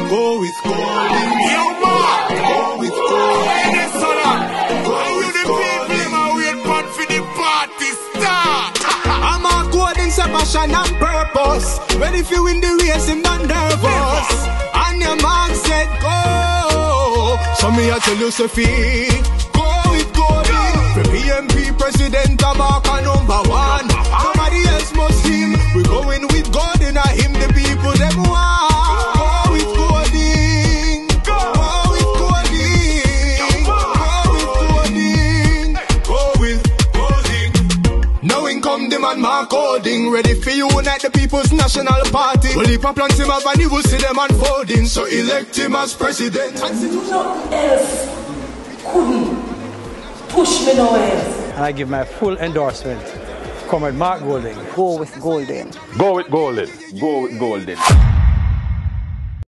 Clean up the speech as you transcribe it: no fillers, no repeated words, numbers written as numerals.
Go with Golding. Yo, man. Go with Golding. Yes, sir. Are you the people who wait for the party start? I'm a Golding, passion and purpose. Ready if you win the race, I'm not nervous. And your man said go. So me I tell you, Sophie, go with Golding. The PMP president, Tabaka #1. Nobody else must him. We going with Golding, and him the people them want. Go with Golding. Go with Golding. Go with Golding. Go with Golding. Now in come the man Mark Golding, ready for you unite the People's National Party. Well, if I plant him up and you will see them unfolding. So elect him as president. Nothing else couldn't push me nowhere. And I give my full endorsement to Comrade Mark Golding. Go with Golding. Go with Golding. Go with Golding.